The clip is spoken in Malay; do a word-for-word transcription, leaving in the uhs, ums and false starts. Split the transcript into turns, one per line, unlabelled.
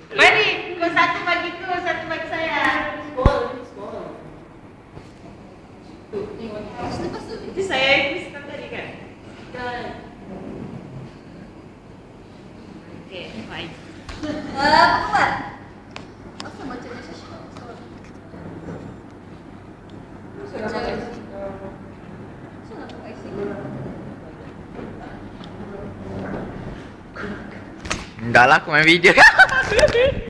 Mari, kau satu bagi tu, satu bagi saya. Small, small. Tu, tengok ni. Itu saya yang quiz tadi kan? Kan. Okay, fine.
Apa buat? Masa macam ni saya cakap.
Enggak lah, aku main video.